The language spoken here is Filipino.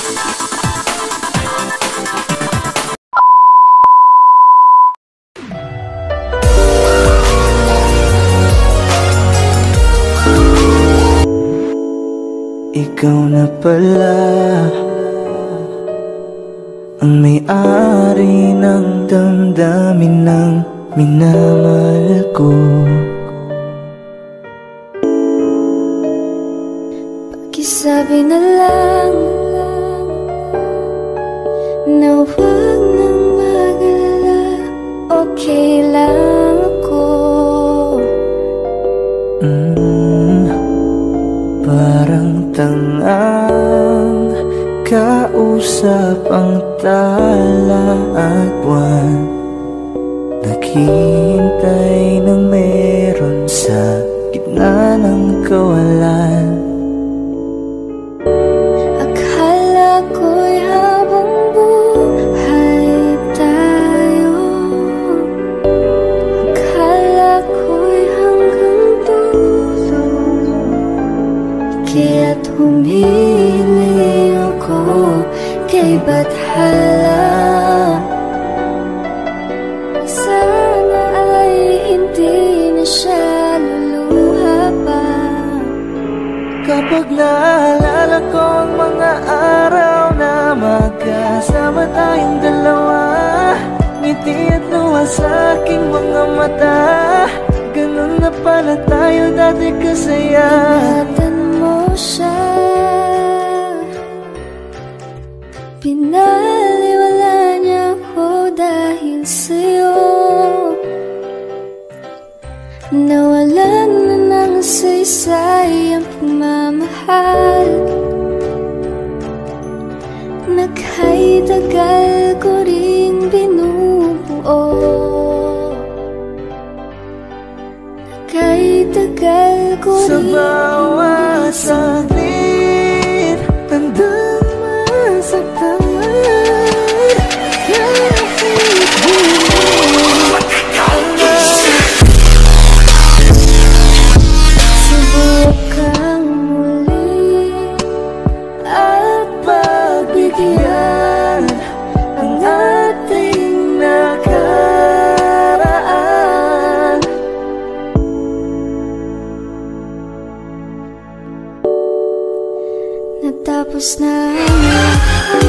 Ikaw na pala ang may-ari ng damdamin ng minamahal ko. Pakisabi na lang na huwag nang mag-alala, okay lang ako. Parang tangang kausap ang tala at buwan, naghihintay ng meron sa gitna ng kawalan. Akala ko'y habang buhay tayo, akala ko'y hanggang dulo, kaya't humiling ako kay Bathala. Sana ay hindi na siya luluha pa. Kapag naalala ko ang mga araw na magkasama tayong dalawa, ngiti at luha sa aking mga mata, ganun na pala tayo dati kasaya. Ingatan mo siya, pinaliwala niya ako dahil sa'yo. Nawalan na ng saysay ang pagmamahal, nakay tagal ko rin binubuo, nakay tagal ko rin sa bawat saglit, tandang masaktan. Subukang muli at pagbigyan ang ating nakaraan. Natapos na ang lahat.